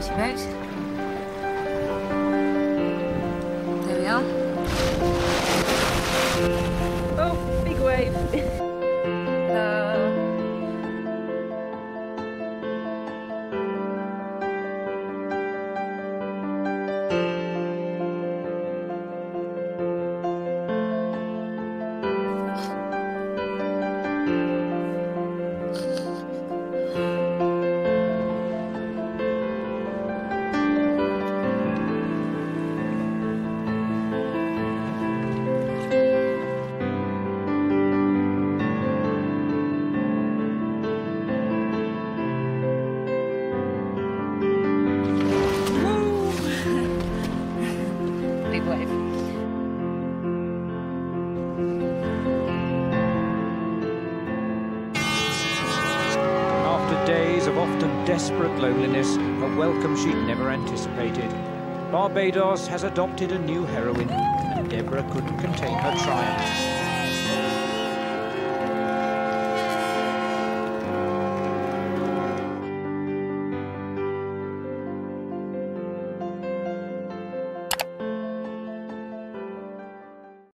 motorboat. There we are. Oh, big wave. Big wave. After days of often desperate loneliness, a welcome she'd never anticipated, Barbados has adopted a new heroine, and Debra couldn't contain her triumph.